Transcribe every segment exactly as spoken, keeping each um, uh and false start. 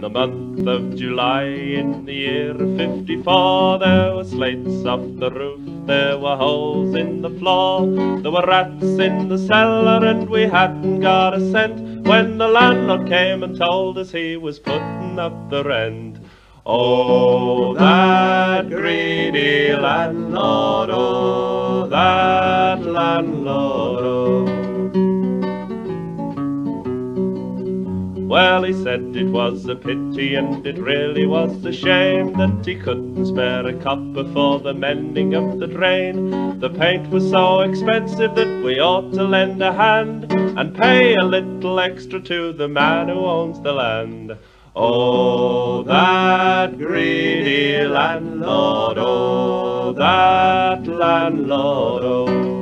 the month of July in the year of fifty-four, there were slates off the roof, there were holes in the floor, there were rats in the cellar, and we hadn't got a cent when the landlord came and told us he was putting up the rent. Oh, that greedy landlord, oh, that landlord, oh. Well, he said it was a pity and it really was a shame that he couldn't spare a copper for the mending of the drain. The paint was so expensive that we ought to lend a hand and pay a little extra to the man who owns the land. Oh, that greedy landlord, oh, that landlord, oh.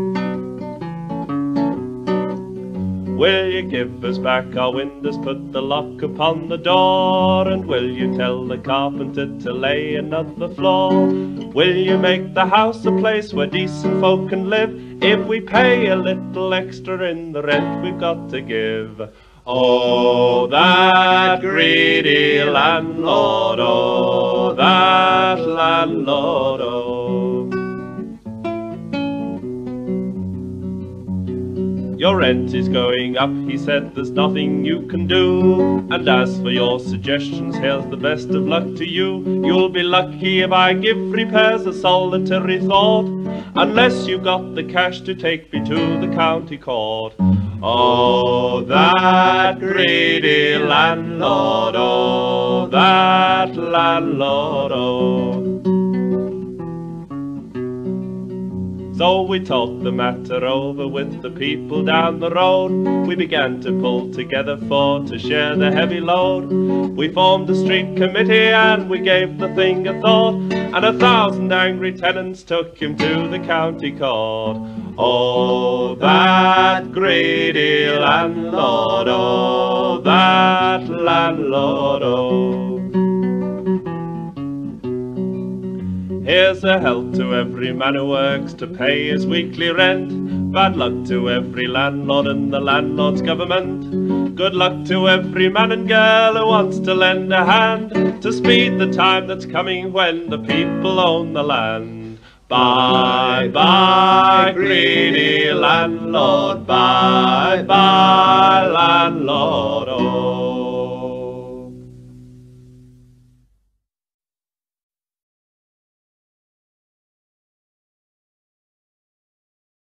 Will you give us back our windows, put the lock upon the door, and will you tell the carpenter to lay another floor? Will you make the house a place where decent folk can live, if we pay a little extra in the rent we've got to give? Oh, that greedy landlord, oh, that landlord, oh. Your rent is going up, he said, there's nothing you can do. And as for your suggestions, here's the best of luck to you. You'll be lucky if I give repairs a solitary thought, unless you've got the cash to take me to the county court. Oh, that greedy landlord, oh, that landlord, oh. So we talked the matter over with the people down the road. We began to pull together for to share the heavy load. We formed a street committee and we gave the thing a thought, and a thousand angry tenants took him to the county court. Oh, that greedy landlord, oh, that landlord, oh. Here's a health to every man who works to pay his weekly rent. Bad luck to every landlord and the landlord's government. Good luck to every man and girl who wants to lend a hand to speed the time that's coming when the people own the land. Bye, bye, greedy landlord, bye, bye, landlord, oh.